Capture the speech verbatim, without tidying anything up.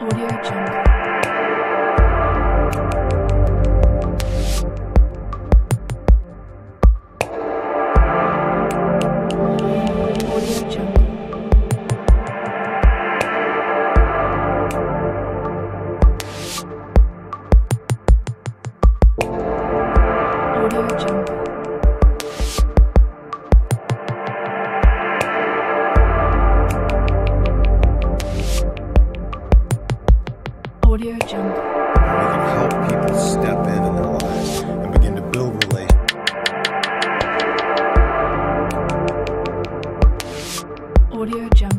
Audio Jungle. Audio Jungle. Audio Jungle. Audio Jungle. We can help people step in in their lives and begin to build relationships. Audio Jungle.